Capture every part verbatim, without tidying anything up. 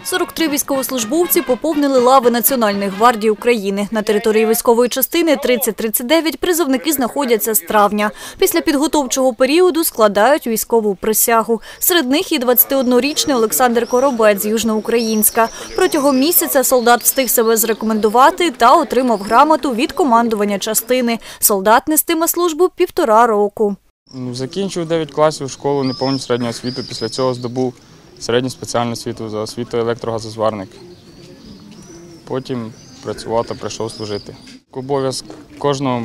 сорок три військовослужбовці поповнили лави Національної гвардії України. На території військової частини тридцять тридцять дев'ять призовники знаходяться з травня. Після підготовчого періоду складають військову присягу. Серед них і двадцятиоднорічний Олександр Коробець з Южноукраїнська. Протягом місяця солдат встиг себе зарекомендувати та отримав грамоту від командування частини. Солдат нестиме службу півтора року. Закінчив дев'ять класів школу, неповну середню освіту. Після цього здобув середню спеціальну освіту за освітою електрогазозварник. Потім працював та прийшов служити. Обов'язок кожного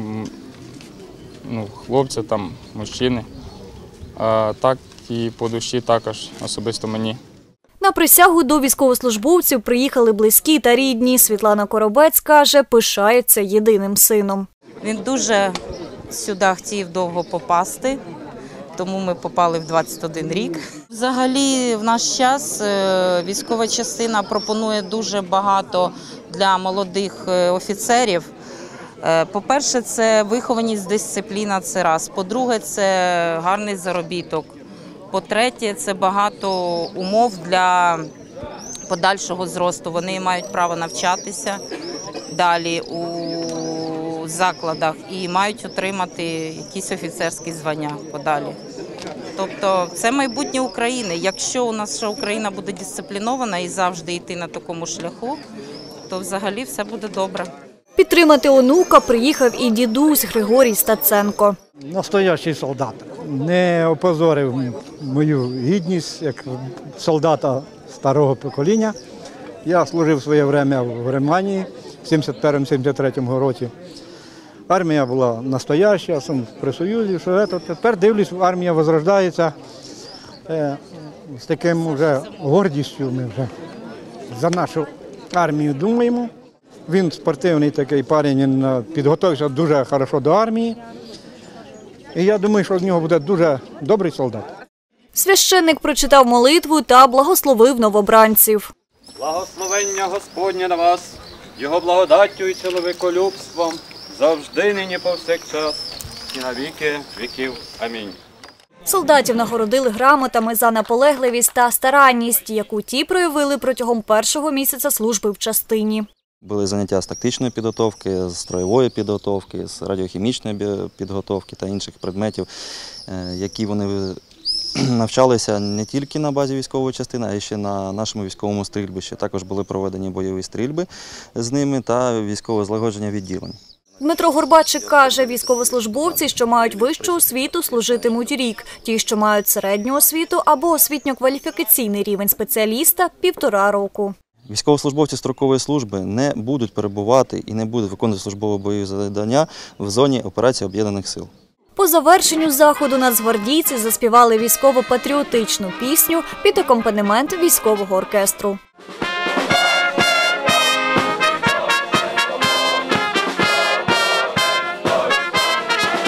ну, хлопця, там, мужчини, а так і по душі також, особисто мені. На присягу до військовослужбовців приїхали близькі та рідні. Світлана Коробець каже, пишається єдиним сином. Він дуже сюди хотів довго попасти, тому ми попали в двадцять один рік. Взагалі в наш час військова частина пропонує дуже багато для молодих офіцерів. По-перше, це вихованість, дисципліна – це раз. По-друге, це гарний заробіток. По-третє, це багато умов для подальшого зросту. Вони мають право навчатися далі у закладах і мають отримати якісь офіцерські звання подалі. Тобто це майбутнє України. Якщо у нас Україна буде дисциплінована і завжди йти на такому шляху, то взагалі все буде добре. Підтримати онука приїхав і дідусь Григорій Стаценко. Настоящий солдат. Не опозорив мою гідність як солдата старого покоління. Я служив своє час в Германії в сімдесят першому - сімдесят третьому році. Армія була настояща, сам при Союзі, що це. Тепер дивлюсь, армія возрождається е, з таким вже гордістю. Ми вже за нашу армію думаємо. Він спортивний такий парень, він підготовився дуже добре до армії. І я думаю, що з нього буде дуже добрий солдат. Священник прочитав молитву та благословив новобранців. Благословення Господнє на вас, Його благодаттю і чоловіколюбством, завжди, нині, повсякчас, і на віки віків. Амінь. Солдатів нагородили грамотами за наполегливість та старанність, яку ті проявили протягом першого місяця служби в частині. Були заняття з тактичної підготовки, з строєвої підготовки, з радіохімічної підготовки та інших предметів, які вони навчалися не тільки на базі військової частини, а й ще на нашому військовому стрільбищі. Також були проведені бойові стрільби з ними та військове злагодження відділень. Дмитро Горбатчик каже, військовослужбовці, що мають вищу освіту, служитимуть рік. Ті, що мають середню освіту або освітньо-кваліфікаційний рівень спеціаліста – півтора року. Військовослужбовці строкової служби не будуть перебувати і не будуть виконувати службові бойові завдання в зоні операції Об'єднаних сил. По завершенню заходу нацгвардійці заспівали військово-патріотичну пісню під акомпанемент військового оркестру.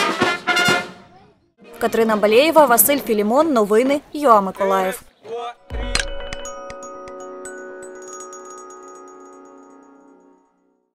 Катерина Балєєва, Василь Філімон. Новини ЮА Миколаїв.